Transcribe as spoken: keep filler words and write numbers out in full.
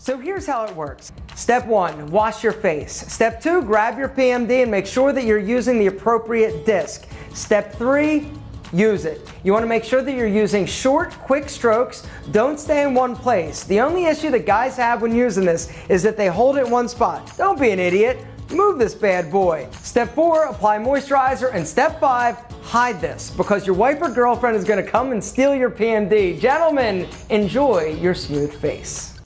So here's how it works. Step one, wash your face. Step two, grab your P M D and make sure that you're using the appropriate disc. Step three, use it. You want to make sure that you're using short, quick strokes. Don't stay in one place. The only issue that guys have when using this is that they hold it in one spot. Don't be an idiot. Move this bad boy. Step four, apply moisturizer. And step five, hide this because your wife or girlfriend is going to come and steal your P M D. Gentlemen, enjoy your smooth face.